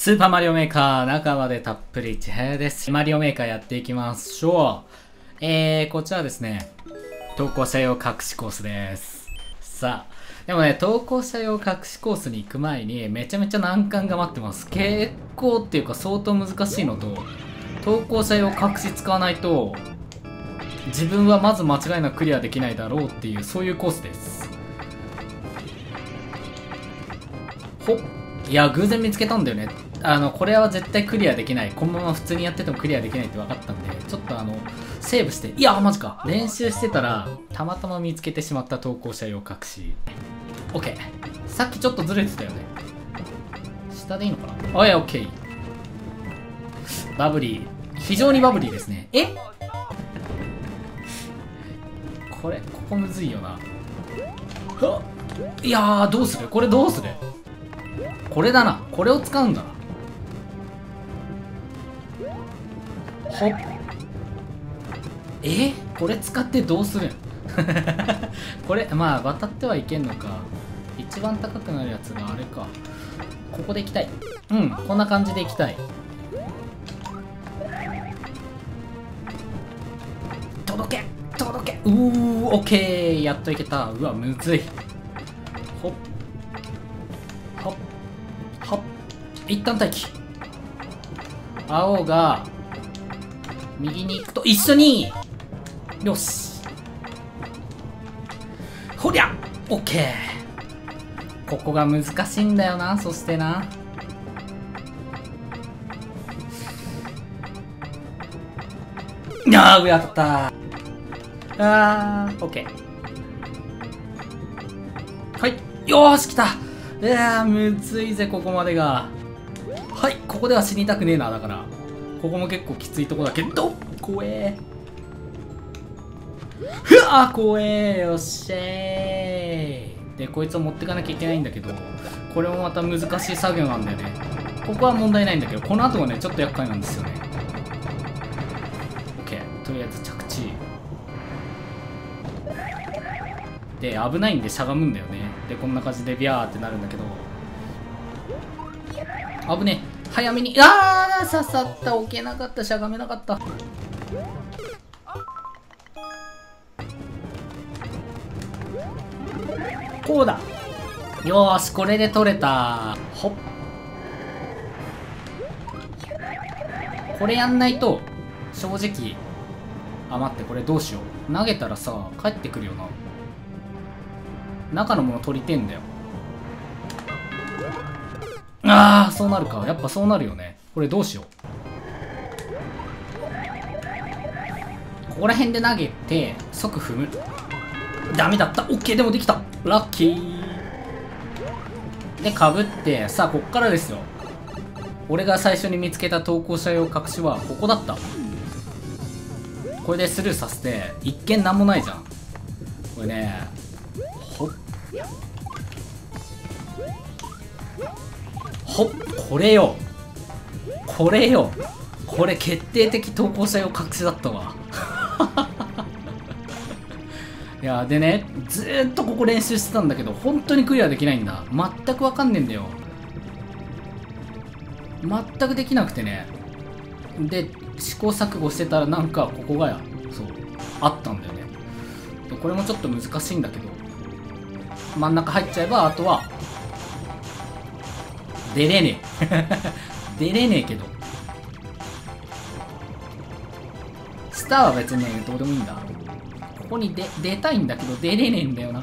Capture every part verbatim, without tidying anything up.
スーパーマリオメーカー中までたっぷりちはやです。マリオメーカーやっていきましょう。えー、こちらですね、投稿者用隠しコースです。さあ、でもね、投稿者用隠しコースに行く前にめちゃめちゃ難関が待ってます。結構っていうか相当難しいのと、投稿者用隠し使わないと、自分はまず間違いなくクリアできないだろうっていう、そういうコースです。ほっ。いや、偶然見つけたんだよね。あの、これは絶対クリアできない。このまま普通にやっててもクリアできないって分かったんで、ちょっとあの、セーブして、いや、マジか。練習してたら、たまたま見つけてしまった投稿者用隠し。OK。さっきちょっとずれてたよね。下でいいのかな？あ、いや、OK。バブリー。非常にバブリーですね。え？これ、ここむずいよな。いやー、どうする？これどうする？これだな。これを使うんだな。ほっ。え？これ使ってどうするん？これ、まあ、渡ってはいけんのか。一番高くなるやつがあれか。ここで行きたい。うん、こんな感じで行きたい。届け届けうー、オッケー。やっといけた。うわ、むずい。ほっ。ほっ。はっ、一旦待機。青が右に行くと一緒に、よし、ほりゃ、オッケー。ここが難しいんだよな。そしてな、あー、上当たった。あー、オッケー。はい、よーし、来た。いやー、むずいぜ、ここまでが。はい、ここでは死にたくねえな。だからここも結構きついとこだけど、怖え。ふわー、怖え。よっしゃー。でこいつを持ってかなきゃいけないんだけど、これもまた難しい作業なんだよね。ここは問題ないんだけど、この後がねちょっと厄介なんですよね。 OK、 とりあえず着地で、危ないんでしゃがむんだよね。でこんな感じでビャーってなるんだけど、危ねえ。早めに、あー、刺さった。置けなかった。しゃがめなかった。こうだ。よーし、これで取れた。ほっ。これやんないと正直、あ、待って、これどうしよう。投げたらさ帰ってくるよな。中のもの取りてんだよ。ああ、そうなるか。やっぱそうなるよね。これどうしよう。ここら辺で投げて即踏む。ダメだった。オッケー。でもできた。ラッキーでかぶって、さあこっからですよ。俺が最初に見つけた投稿者用隠しはここだった。これでスルーさせて、一見なんもないじゃん。これね、ほっほっ、これよ、これよ、これ決定的投稿者用隠しだったわ。いやでね、ずーっとここ練習してたんだけど、本当にクリアできないんだ。全くわかんねえんだよ。全くできなくてね。で試行錯誤してたら、なんかここがや、そうあったんだよね。でこれもちょっと難しいんだけど、真ん中入っちゃえばあとは出れねえ。出れねえけど、スターは別にねどうでもいいんだ。ここに出出たいんだけど出れねえんだよな。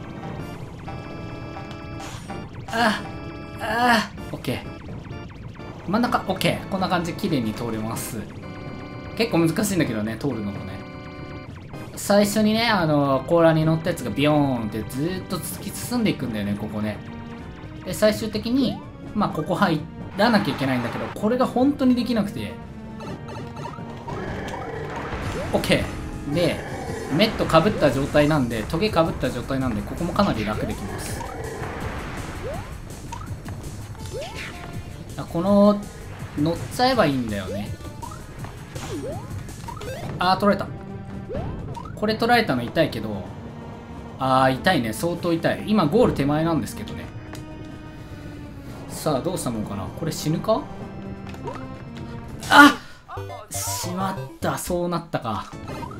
ああああ、オッケー。真ん中、オッケー。こんな感じで綺麗に通れます。結構難しいんだけどね、通るのもね。最初にね、あの甲羅に乗ったやつがビヨーンってずーっと突き進んでいくんだよね、ここね。で最終的にまあここ入らなきゃいけないんだけど、これが本当にできなくて、 OK でメットかぶった状態なんで、トゲかぶった状態なんで、ここもかなり楽できます。この乗っちゃえばいいんだよね。あー、取られた。これ取られたの痛いけど、あー痛いね、相当痛い。今ゴール手前なんですけどね。 さあどうしたもんかな。これ死ぬか。あっしまった。そうなったか。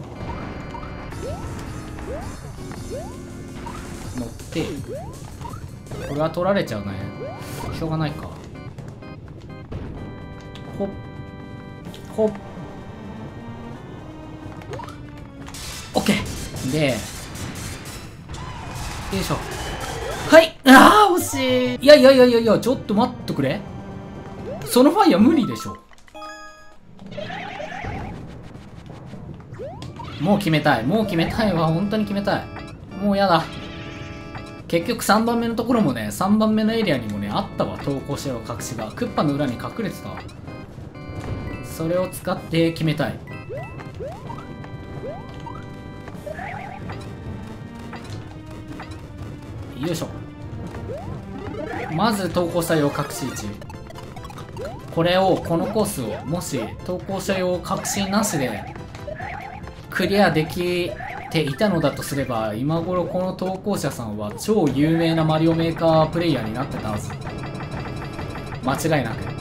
乗ってこれは取られちゃうね。しょうがないか。ほっほっ。オッケーで、よいしょ。はい。ああ惜しい。いやいやいやいやいや、ちょっと待ってくれ。そのファイヤー無理でしょ。もう決めたい。もう決めたいわ。本当に決めたい。もうやだ。結局さんばんめのところもね、さんばんめのエリアにもね、あったわ。投稿してる隠しが。クッパの裏に隠れてたわ。それを使って決めたい。よいしょ。まず投稿者用隠し位置。これを、このコースを、もし投稿者用隠しなしでクリアできていたのだとすれば、今頃この投稿者さんは超有名なマリオメーカープレイヤーになってたはず。間違いなく。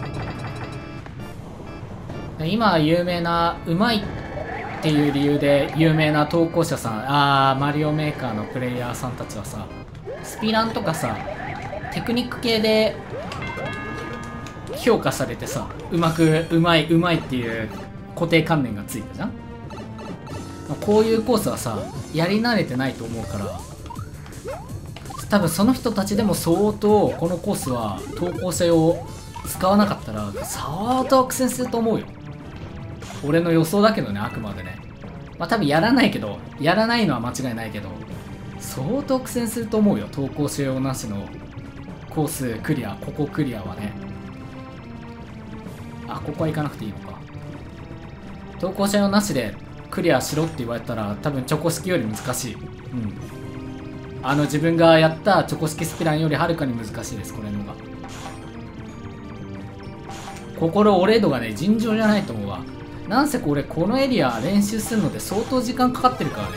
今有名な、うまいっていう理由で有名な投稿者さん、あー、マリオメーカーのプレイヤーさんたちはさ、スピランとかさ、テクニック系で評価されてさ、うまく、うまい、うまいっていう固定観念がついたじゃん。こういうコースはさ、やり慣れてないと思うから、多分その人たちでも相当このコースは投稿者用使わなかったら相当苦戦すると思うよ。俺の予想だけどね、あくまでね。まあ多分やらないけど、やらないのは間違いないけど、相当苦戦すると思うよ。投稿者用なしのコースクリア、ここクリアはね。あ、ここは行かなくていいのか。投稿者用なしでクリアしろって言われたら多分チョコ式より難しい。うん。あの自分がやったチョコ式スピランよりはるかに難しいです、これのが。心折れ度がね、尋常じゃないと思うわ。なんせこれ、このエリア練習するので相当時間かかってるからね。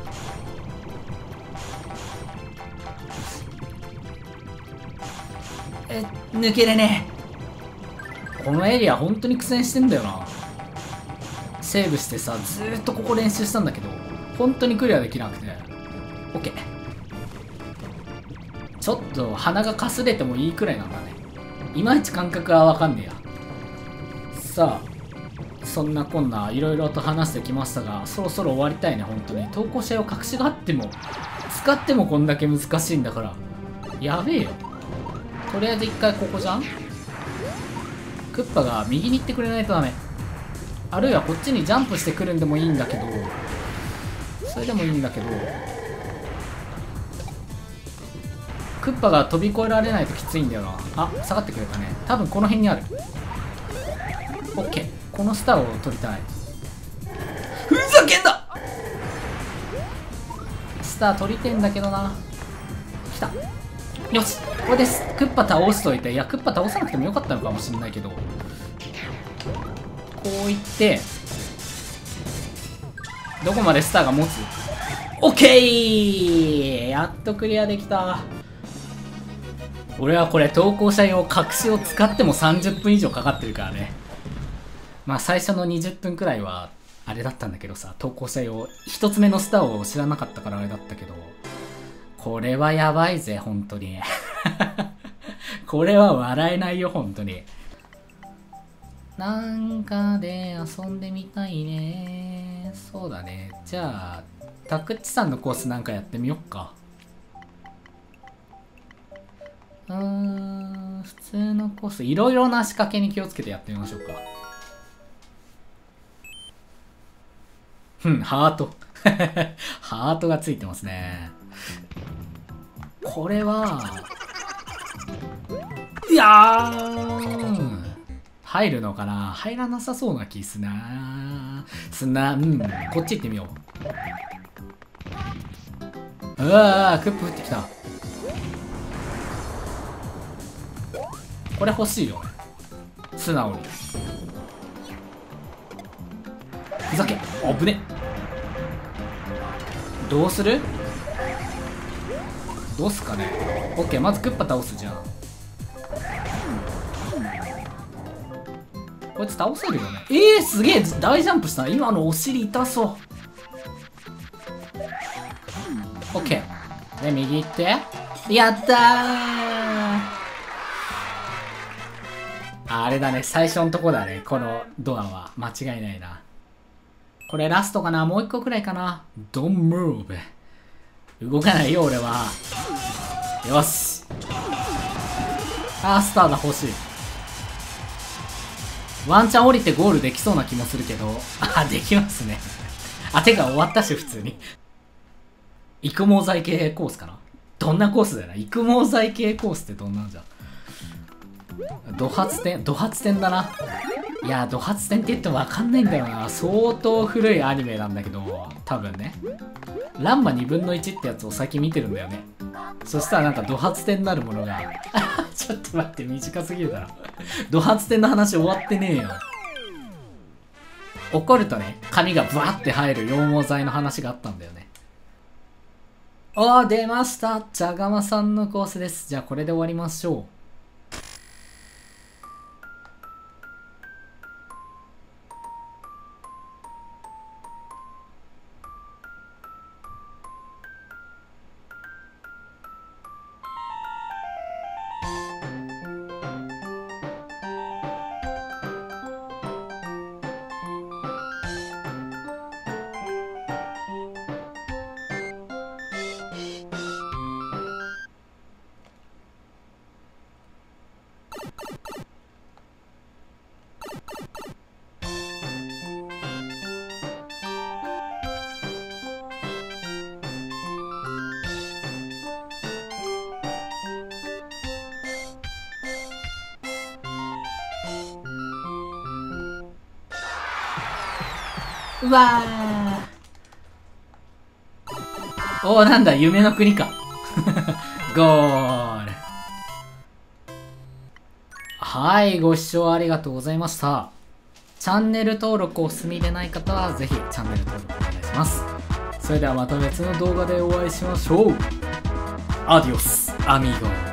え、抜けれねえ。このエリア本当に苦戦してんだよな。セーブしてさ、ずーっとここ練習したんだけど、本当にクリアできなくて。オッケー。ちょっと鼻がかすれてもいいくらいなんだね。いまいち感覚はわかんねえや。さあ、そんなこんないろいろと話してきましたが、そろそろ終わりたいね。本当に投稿者用隠しがあっても使ってもこんだけ難しいんだから、やべえよ。とりあえず一回ここじゃん。クッパが右に行ってくれないとダメ。あるいはこっちにジャンプしてくるんでもいいんだけど、それでもいいんだけど、クッパが飛び越えられないときついんだよな。あ、下がってくれたね。多分この辺にある。オッケー。このスターを取りたい。ふざけんな。スター取りてんだけどな。来た。よし、これです。クッパ倒しといて。いや、クッパ倒さなくてもよかったのかもしれないけど、こういってどこまでスターが持つ。オッケー。やっとクリアできた。俺はこれ投稿者用隠しを使ってもさんじゅっぷん以上かかってるからね。まあ最初のにじゅっぷんくらいはあれだったんだけどさ、投稿者用ひとつめのスターを知らなかったからあれだったけど、これはやばいぜ本当に。これは笑えないよ本当に。なんかで遊んでみたいね。そうだね。じゃあタクッチさんのコースなんかやってみよっか。うーん、普通のコースいろいろな仕掛けに気をつけてやってみましょうか。うん、ハート。ハートがついてますね。これはいやー、入るのかな。入らなさそうな気すなすな。うん、こっち行ってみよう。うわー、クップ降ってきた。これ欲しいよ素直に。ふざけ。あぶね。どうするどうすかね。オッケー、まずクッパ倒すじゃん。 こいつ倒せるよね。えー、すげえ大ジャンプした。今のお尻痛そう。オッケー。で、右行って。やったー。あ、あれだね。最初のとこだね。このドアは。間違いないな。これラストかな。もう一個くらいかな。Don't move。動かないよ、俺は。よし。あー、スターが欲しい。ワンチャン降りてゴールできそうな気もするけど。あ、できますね。あ、てか終わったし、普通に。育毛剤系コースかな。どんなコースだよな。育毛剤系コースってどんなんじゃ。ド発展、ド発展だな。いや、ド発展って言ってもわかんないんだよな。相当古いアニメなんだけど、多分ね。ランマにぶんのいちってやつを先見てるんだよね。そしたらなんかド発展なるものが。ちょっと待って、短すぎるだろ。ド発展の話終わってねえよ。怒るとね、髪がブワって生える羊毛剤の話があったんだよね。おー、出ました。じゃがまさんのコースです。じゃあこれで終わりましょう。うわー。おー、なんだ、夢の国か。ゴール。はい、ご視聴ありがとうございました。チャンネル登録お済みでない方は、ぜひチャンネル登録お願いします。それではまた別の動画でお会いしましょう。アディオス、アミーゴ。